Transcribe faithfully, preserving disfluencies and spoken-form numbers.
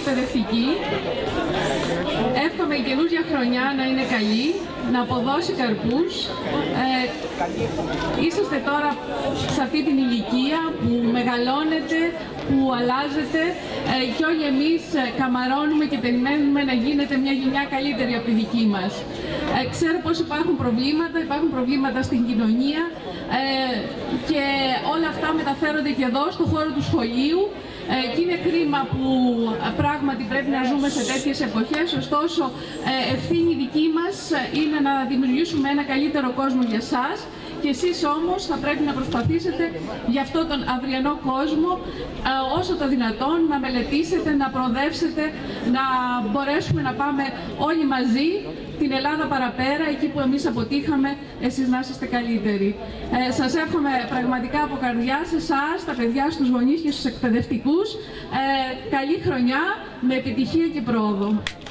εκπαιδευτική. Εύχομαι η καινούργια χρονιά να είναι καλή, να αποδώσει καρπούς. Ε, είσαστε τώρα σε αυτή την ηλικία που μεγαλώνετε, που αλλάζετε ε, και όλοι εμείς καμαρώνουμε και περιμένουμε να γίνεται μια γενιά καλύτερη από τη δική μας. Ε, ξέρω πως υπάρχουν προβλήματα, υπάρχουν προβλήματα στην κοινωνία ε, και όλα αυτά μεταφέρονται και εδώ, στο χώρο του σχολείου. Ε, και είναι κρίμα που πράγματι πρέπει να ζούμε σε τέτοιες εποχές, ωστόσο ε, ευθύνη δική μας είναι να δημιουργήσουμε ένα καλύτερο κόσμο για σας και εσείς όμως θα πρέπει να προσπαθήσετε για αυτόν τον αυριανό κόσμο ε, όσο το δυνατόν να μελετήσετε, να προοδεύσετε, να μπορέσουμε να πάμε όλοι μαζί την Ελλάδα παραπέρα, εκεί που εμείς αποτύχαμε, εσείς να είστε καλύτεροι. Ε, σας εύχομαι πραγματικά από καρδιά σε εσάς, τα παιδιά, στους γονείς και στους εκπαιδευτικούς, ε, καλή χρονιά με επιτυχία και πρόοδο.